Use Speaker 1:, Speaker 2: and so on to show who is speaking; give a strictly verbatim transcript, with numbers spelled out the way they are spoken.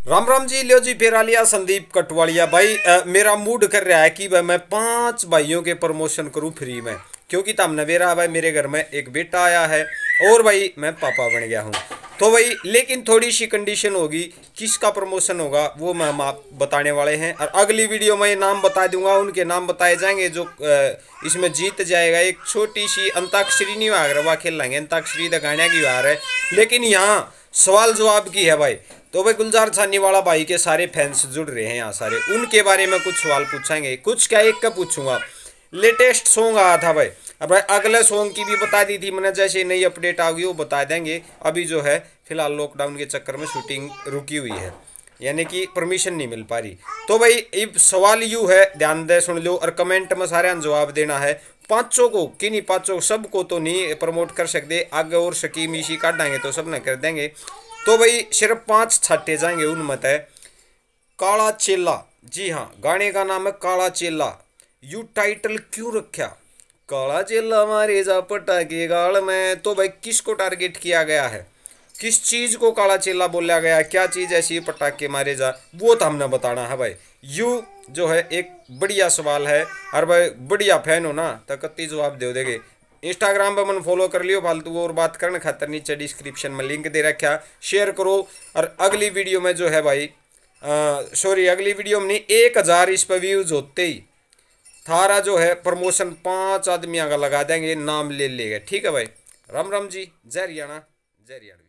Speaker 1: राम राम जी। लियो जी फिर आ लिया संदीप कटवालिया भाई। अ, मेरा मूड कर रहा है कि भाई मैं पांच भाइयों के प्रमोशन करूं फ्री में, क्योंकि तब नवेरा भाई मेरे घर में एक बेटा आया है और भाई मैं पापा बन गया हूं। तो भाई लेकिन थोड़ी सी कंडीशन होगी, किसका प्रमोशन होगा वो मैं हम आप बताने वाले हैं। और अगली वीडियो में नाम बता दूंगा, उनके नाम बताए जाएंगे जो अ, इसमें जीत जाएगा। एक छोटी सी अंताक्षरी नहीं वाग रहा खेल लेंगे, अंताक्षरी तो गाने की वार है, लेकिन यहाँ सवाल जवाब की है भाई। तो भाई गुलजार छानी वाला भाई के सारे फैंस जुड़ रहे हैं यहाँ सारे, उनके बारे में कुछ सवाल पूछेंगे। कुछ क्या एक का पूछूंगा। लेटेस्ट सॉन्ग आया था भाई, अब भाई अगले सॉन्ग की भी बता दी थी मैंने, जैसे नई अपडेट आ गई वो बता देंगे। अभी जो है फिलहाल लॉकडाउन के चक्कर में शूटिंग रुकी हुई है, यानी कि परमिशन नहीं मिल पा रही। तो भाई अब सवाल यू है, ध्यान दे सुन लो और कमेंट में सारे जवाब देना है। पांचों को कि नहीं, पांचों सबको तो नहीं प्रमोट कर सकते, आगे और स्कीम इसी काटेंगे तो सब न कर देंगे। तो भाई सिर्फ पांच छाटे जाएंगे उनमें है। काला चेला, जी हाँ गाने का नाम है काला चेला। यू टाइटल क्यों रखा काला चेला मारे जा पटाके गाल में? तो भाई किसको टारगेट किया गया है, किस चीज को काला चेला बोला गया, क्या चीज ऐसी पटाखे मारे जा, वो तो हमने बताना है भाई। यू जो है एक बढ़िया सवाल है, और भाई बढ़िया फैन हो ना तो कत्ती जवाब दे देगे। इंस्टाग्राम पर मन फॉलो कर लियो, फालतू और बात करने खातर नीचे डिस्क्रिप्शन में लिंक दे रखा, शेयर करो। और अगली वीडियो में जो है भाई, सॉरी अगली वीडियो में नहीं, एक हजार इस पर व्यूज होते ही थारा जो है प्रमोशन पांच आदमियों का लगा देंगे, नाम ले लेगा। ठीक है भाई, राम राम जी, जय हरियाणा, जय हरियाणा।